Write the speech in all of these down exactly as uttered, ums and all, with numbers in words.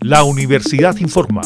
La Universidad informa.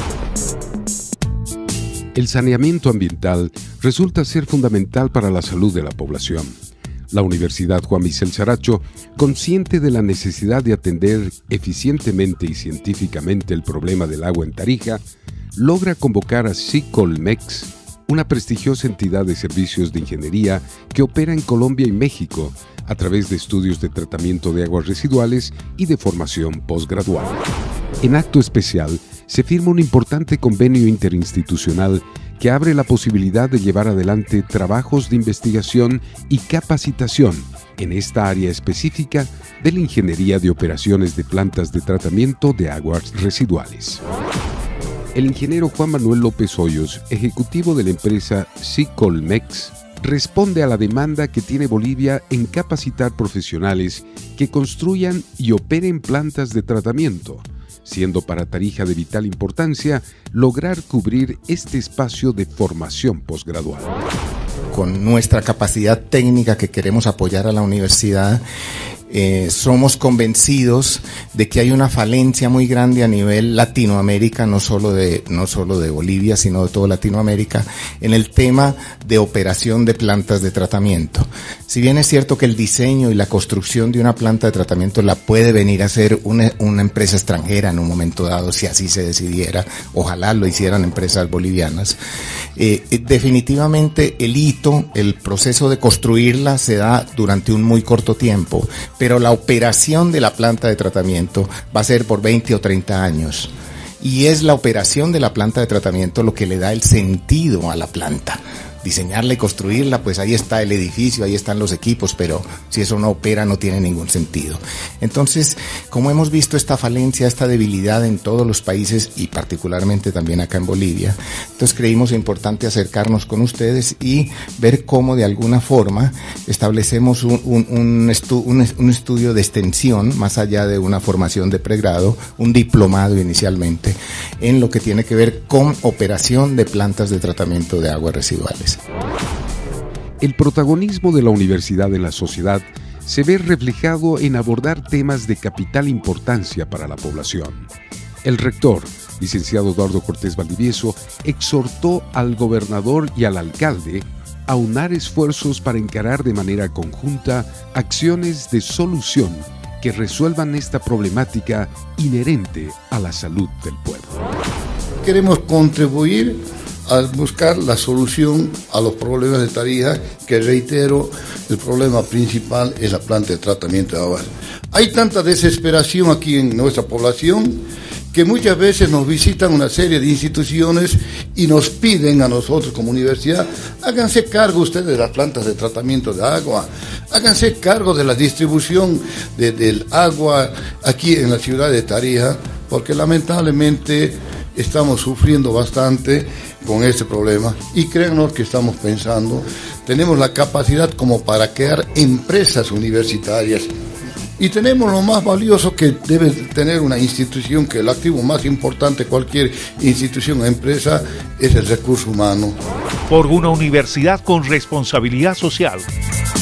El saneamiento ambiental resulta ser fundamental para la salud de la población. La Universidad Juan Michel Saracho, consciente de la necesidad de atender eficientemente y científicamente el problema del agua en Tarija, logra convocar a SICOLMEX, una prestigiosa entidad de servicios de ingeniería que opera en Colombia y México a través de estudios de tratamiento de aguas residuales y de formación posgradual. En acto especial, se firma un importante convenio interinstitucional que abre la posibilidad de llevar adelante trabajos de investigación y capacitación en esta área específica de la ingeniería de operaciones de plantas de tratamiento de aguas residuales. El ingeniero Juan Manuel López Hoyos, ejecutivo de la empresa SICOLMEX, responde a la demanda que tiene Bolivia en capacitar profesionales que construyan y operen plantas de tratamiento, siendo para Tarija de vital importancia lograr cubrir este espacio de formación posgradual. Con nuestra capacidad técnica que queremos apoyar a la universidad, eh, somos convencidos de que hay una falencia muy grande a nivel Latinoamérica, no solo de, no solo de Bolivia, sino de toda Latinoamérica, en el tema de operación de plantas de tratamiento. Si bien es cierto que el diseño y la construcción de una planta de tratamiento la puede venir a hacer una, una empresa extranjera en un momento dado, si así se decidiera, ojalá lo hicieran empresas bolivianas, eh, definitivamente el hito, el proceso de construirla se da durante un muy corto tiempo, pero la operación de la planta de tratamiento va a ser por veinte o treinta años. Y es la operación de la planta de tratamiento lo que le da el sentido a la planta. Diseñarla y construirla, pues ahí está el edificio, ahí están los equipos, pero si eso no opera no tiene ningún sentido. Entonces, como hemos visto esta falencia, esta debilidad en todos los países y particularmente también acá en Bolivia, entonces creímos importante acercarnos con ustedes y ver cómo de alguna forma establecemos un, un, un, estu, un, un estudio de extensión, más allá de una formación de pregrado, un diplomado inicialmente, en lo que tiene que ver con operación de plantas de tratamiento de aguas residuales. El protagonismo de la universidad en la sociedad se ve reflejado en abordar temas de capital importancia para la población. El rector, licenciado Eduardo Cortés Valdivieso, exhortó al gobernador y al alcalde a unar esfuerzos para encarar de manera conjunta acciones de solución que resuelvan esta problemática inherente a la salud del pueblo. Queremos contribuir al buscar la solución a los problemas de Tarija, que reitero, el problema principal es la planta de tratamiento de aguas. Hay tanta desesperación aquí en nuestra población que muchas veces nos visitan una serie de instituciones y nos piden a nosotros como universidad, háganse cargo ustedes de las plantas de tratamiento de agua, háganse cargo de la distribución de, del agua aquí en la ciudad de Tarija, porque lamentablemente estamos sufriendo bastante con este problema y créanos que estamos pensando, tenemos la capacidad como para crear empresas universitarias y tenemos lo más valioso que debe tener una institución, que el activo más importante de cualquier institución o empresa es el recurso humano. Por una universidad con responsabilidad social.